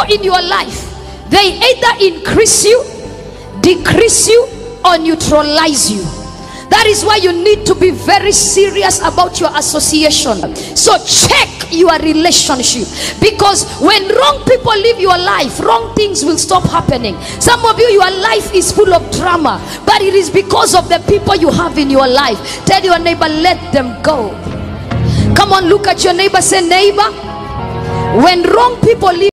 people in your life, they either increase you, decrease you, or neutralize you. That is why you need to be very serious about your association. So check your relationship, because when wrong people live your life, wrong things will stop happening. Some of you, your life is full of drama, but it is because of the people you have in your life. Tell your neighbor, let them go. Come on, look at your neighbor, say, neighbor, when wrong people live